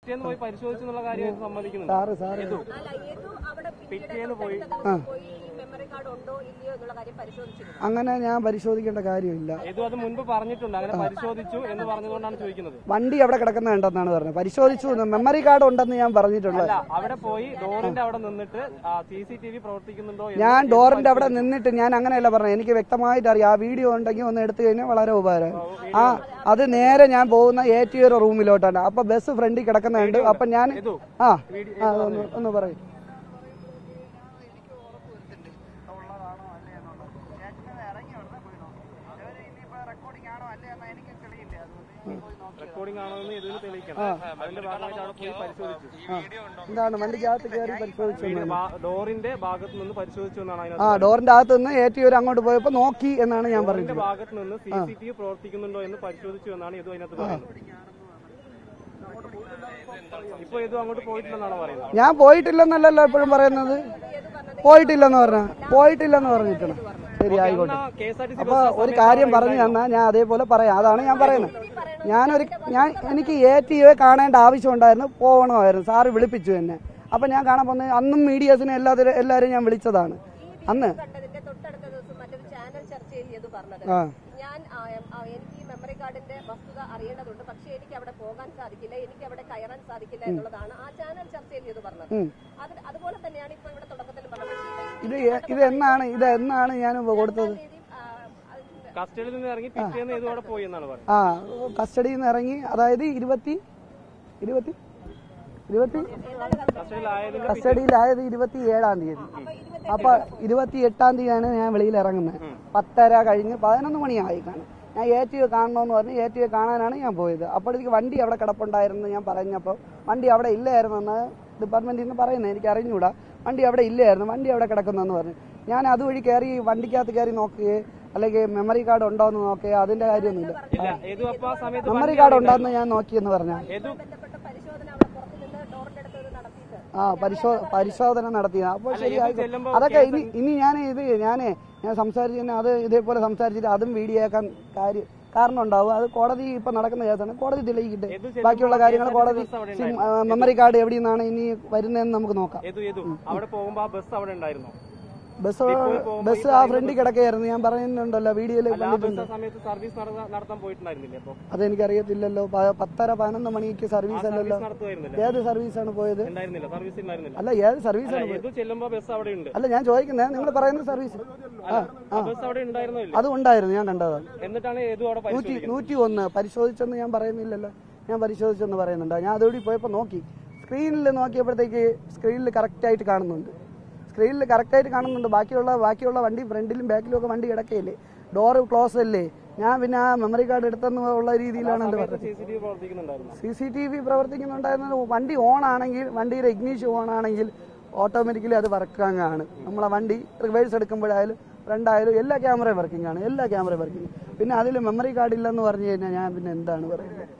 പിറ്റേന്ന് പോയി പരിശോധിച്ചെന്നുള്ള കാര്യം സമ്മതിക്കുന്നുണ്ട്. പിറ്റേന്ന് പോയി അങ്ങനെ ഞാൻ പരിശോധിക്കേണ്ട കാര്യമില്ല. അത് മുൻപ് പറഞ്ഞിട്ടുണ്ട്, അങ്ങനെ പരിശോധിച്ചു എന്ന് പറഞ്ഞുകൊണ്ടാണ് ചോദിക്കുന്നത്. വണ്ടി അവിടെ കിടക്കുന്നുണ്ടെന്നാണ് പറഞ്ഞത്. പരിശോധിച്ചു, മെമ്മറി കാർഡ് ഉണ്ടെന്ന് ഞാൻ പറഞ്ഞിട്ടുള്ളത്. അവിടെ പോയി ഡോറിന്റെ അവിടെ നിന്നിട്ട് CCTV പ്രവർത്തിക്കുന്നുണ്ടോ? ഞാൻ ഡോറിന്റെ അവിടെ നിന്നിട്ട് ഞാൻ അങ്ങനെയല്ല പറഞ്ഞത്. എനിക്ക് വ്യക്തമായിട്ട് അറിയാം. ആ വീഡിയോ ഉണ്ടെങ്കിൽ ഒന്ന് എടുത്തു കഴിഞ്ഞാൽ വളരെ ഉപകാരം. അത് നേരെ ഞാൻ പോകുന്ന ATO റൂമിലോട്ടാണ്. അപ്പൊ ബസ് ഫ്രണ്ടിൽ കിടക്കുന്നുണ്ട്. അപ്പൊ ഞാൻ ഒന്ന് പറയും. എന്താണ് വണ്ടിക്കകത്ത് കയറി പരിശോധിച്ചു? ഡോറിന്റെ ഭാഗത്ത് നിന്ന് പരിശോധിച്ചു എന്നാണ്. ഡോറിന്റെ അകത്ത് നിന്ന് ATO അങ്ങോട്ട് പോയപ്പോ നോക്കി എന്നാണ് ഞാൻ പറഞ്ഞത്. ഭാഗത്ത് നിന്ന് CCTV പ്രവർത്തിക്കുന്നുണ്ടോ എന്ന് പരിശോധിച്ചു എന്നാണ് ഇത് അതിനകത്ത് പറയുന്നത്. ഇപ്പൊ ഇത് അങ്ങോട്ട് പോയിട്ടില്ലെന്നാണ് പറയുന്നത്. ഞാൻ പോയിട്ടില്ലെന്നല്ലല്ലോ എപ്പോഴും പറയുന്നത്. പോയിട്ടില്ലെന്ന് പറഞ്ഞിട്ടാണ്. ശരി, ആയിക്കോട്ടെ. അപ്പൊ ഒരു കാര്യം പറഞ്ഞു തന്നാ ഞാൻ അതേപോലെ പറയാം. അതാണ് ഞാൻ പറയുന്നത്. എനിക്ക് ATO കാണേണ്ട ആവശ്യം ഉണ്ടായിരുന്നു, പോകണമായിരുന്നു. സാറ് വിളിപ്പിച്ചു എന്നെ. അപ്പൊ ഞാൻ കാണാൻ പോകുന്നത് അന്നും മീഡിയസിനെ എല്ലാവരും ഞാൻ വിളിച്ചതാണ് അന്ന്. എനിക്ക് മെമ്മറി കാർഡിന്റെ വസ്തുത അറിയേണ്ടതുണ്ട്, പക്ഷേ എനിക്ക് അവിടെ പോകാൻ സാധിക്കില്ല, എനിക്ക് അവിടെ കയറാൻ സാധിക്കില്ല എന്നുള്ളതാണ് ആ ചാനൽ ചർച്ചയിൽ ചെയ്ത് പറഞ്ഞത്. അതുപോലെ തന്നെയാണ് ഇപ്പൊ ഇവിടെ തുടക്കത്തിൽ പറഞ്ഞത്. ഇതെന്നാണ് ഞാൻ കൊടുത്തത്? കസ്റ്റഡിയിൽ നിന്ന് ഇറങ്ങി പിറ്റേന്ന് ഇതോടെ പോയി എന്നാണ് പറഞ്ഞത്. കസ്റ്റഡിയിൽ നിന്ന് ഇറങ്ങി, അതായത് കസ്റ്റഡിയിലായത് 27-ാം തീയതി. അപ്പൊ 28-ാം തീയതിയാണ് ഞാൻ വെളിയിൽ ഇറങ്ങുന്നത്. 10:30 കഴിഞ്ഞ് 11 മണിയായി കാണും. ഞാൻ ATO കാണണമെന്ന് പറഞ്ഞ് ATO കാണാനാണ് ഞാൻ പോയത്. അപ്പോഴേക്ക് വണ്ടി അവിടെ കിടപ്പുണ്ടായിരുന്നു ഞാൻ പറഞ്ഞപ്പോൾ വണ്ടി അവിടെ ഇല്ലായിരുന്നെന്ന് ഡിപ്പാർട്ട്മെന്റിൽ നിന്ന് പറയുന്നത്. എനിക്ക് അറിഞ്ഞൂടാ. വണ്ടി അവിടെ ഇല്ലായിരുന്നു, വണ്ടി അവിടെ കിടക്കുന്നെന്ന് പറഞ്ഞു. ഞാൻ അതുവഴി കയറി വണ്ടിക്കകത്ത് കയറി നോക്കുകയെ അല്ലെങ്കിൽ മെമ്മറി കാർഡ് ഉണ്ടോ എന്ന് നോക്കുകയോ അതിന്റെ കാര്യമൊന്നുമില്ല. മെമ്മറി കാർഡ് ഉണ്ടോന്ന് ഞാൻ നോക്കിയെന്ന് പറഞ്ഞാൽ പരിശോധന നടത്തിയത്. അപ്പോൾ ശരിയായി. അതൊക്കെ ഇനി ഞാൻ സംസാരിച്ചു. അത് ഇതേപോലെ സംസാരിച്ചിട്ട് അതും വീഡിയോ ആക്കാൻ കാരണം ഉണ്ടാവും. അത് കോടതി ഇപ്പൊ നടക്കുന്ന കേസാണ്. കോടതി തെളിയിക്കട്ടെ. ബാക്കിയുള്ള കാര്യങ്ങൾ കോടതി. മെമ്മറി കാർഡ് എവിടെ നിന്നാണ് ഇനി വരുന്നതെന്ന് നമുക്ക് നോക്കാം. ബസ് ആ ഫ്രണ്ടിൽ കിടക്കുകയായിരുന്നു. ഞാൻ പറയുന്നുണ്ടല്ലോ, വീഡിയോയിൽ കണ്ടിട്ടുണ്ട്. അതെനിക്കറിയത്തില്ലല്ലോ. 10:30-11 മണിക്ക് സർവീസ് അല്ലല്ലോ. ഏത് സർവീസാണ് പോയത്? അല്ല, ഏത് സർവീസാണ് പോയത്? അല്ല, ഞാൻ ചോദിക്കുന്നത് നിങ്ങൾ പറയുന്ന സർവീസ് അത് ഉണ്ടായിരുന്നു. ഞാൻ കണ്ടതാണ്. 101 പരിശോധിച്ചെന്ന് ഞാൻ പറയുന്നില്ലല്ലോ. ഞാൻ പരിശോധിച്ചെന്ന് പറയുന്നുണ്ട്. ഞാൻ അതോടെ പോയപ്പോ നോക്കി. സ്ക്രീനിൽ നോക്കിയപ്പോഴത്തേക്ക് സ്ക്രീനിൽ കറക്റ്റായിട്ട് കാണുന്നുണ്ട്. ബാക്കിയുള്ള വണ്ടി ഫ്രണ്ടിലും ബാക്കിലും ഒക്കെ വണ്ടി കിടക്കയില്ലേ, ഡോറ് ക്ലോസ് അല്ലേ. ഞാൻ പിന്നെ ആ മെമ്മറി കാർഡ് എടുത്തെന്നുള്ള രീതിയിലാണ് എന്റെ പറഞ്ഞത്. CCTV പ്രവർത്തിക്കുന്നുണ്ടായിരുന്നത്. വണ്ടി ഓൺ ആണെങ്കിൽ, വണ്ടിയുടെ ഇഗ്നിഷൻ ഓൺ ആണെങ്കിൽ ഓട്ടോമാറ്റിക്കലി അത് വർക്കിംഗ് ആണ്. നമ്മളെ വണ്ടി റിവേഴ്സ് എടുക്കുമ്പോഴായാലും ഫ്രണ്ടായാലും എല്ലാ ക്യാമറയും വർക്കിംഗ് ആണ്. പിന്നെ അതിൽ മെമ്മറി കാർഡ് ഇല്ലെന്ന് പറഞ്ഞു കഴിഞ്ഞാൽ ഞാൻ പിന്നെ എന്താണ് പറയുന്നത്?